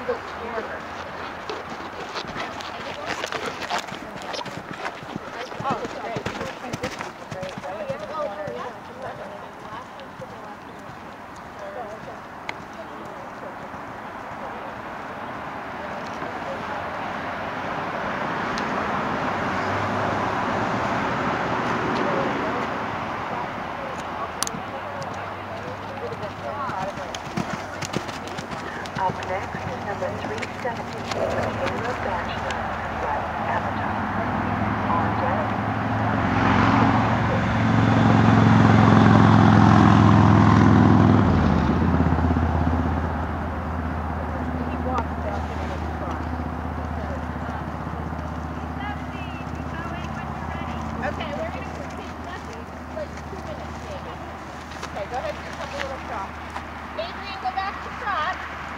Up next is number 370, Michaela Bachelor, Right Avatar. On deck. Okay, we're going to continue nothing like 2 minutes maybe. Okay, go ahead and do a little trot. Adrian, go back to trot.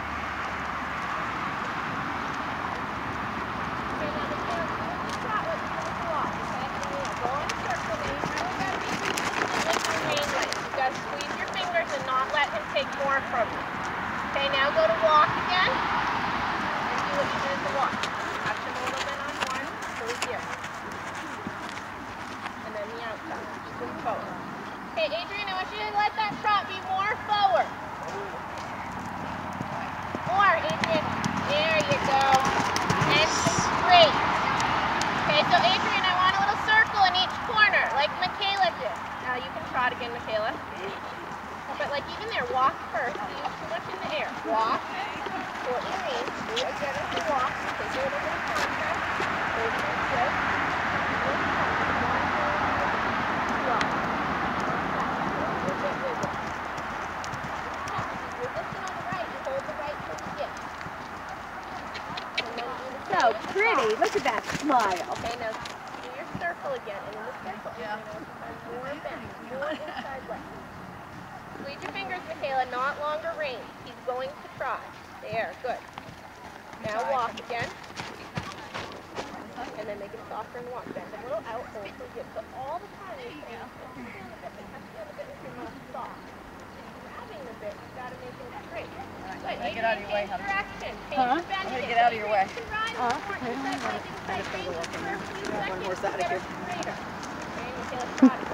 Okay, now the tail, do the trot with the walk, okay? Go in a circle, then you really got to be with your main leg. You got to squeeze your fingers and not let him take more from you. Okay, now go to walk again. And do what you did at the walk. Touch him a little bit on one, so here. And then the outside, just move forward. Okay, Adrian, I want you to let that trot be more forward. More, Adrian. There you go. And straight. Okay, so Adrian, I want a little circle in each corner, like Michaela did. Now you can trot again, Michaela. But like even there, walk first. You use too much in the air. Walk. What you mean? Do it again as you walk. Take a little bit of contact. Hold it straight. So pretty. Look at that smile. Okay, now do your circle again, and in the circle, more bend, more inside leg. Squeeze your fingers, Michaela, not longer range. He's going to try. There, good. Now walk again. And then make him softer and walk. Bend a little out, hold for good. So all the time you're saying, touch the bit with your mouth soft. Grabbing the bit, you've got to make it straight. Good. Get out of your way, Change direction. Huh? Get out of your way. One more side of here.